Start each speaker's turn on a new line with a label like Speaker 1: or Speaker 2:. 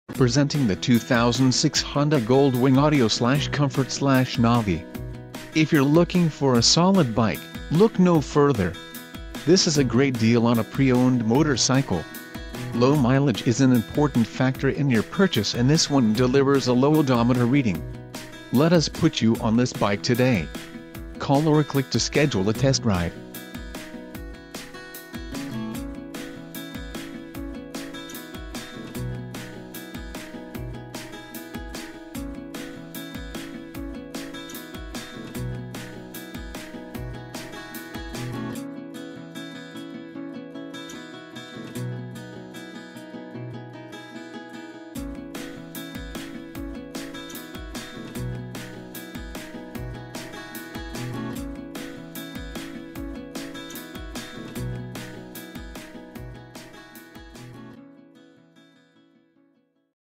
Speaker 1: Presenting the 2006 Honda Goldwing Audio/Comfort/Navi. If you're looking for a solid bike, look no further. This is a great deal on a pre-owned motorcycle. Low mileage is an important factor in your purchase, and this one delivers a low odometer reading. Let us put you on this bike today. Call or click to schedule a test ride.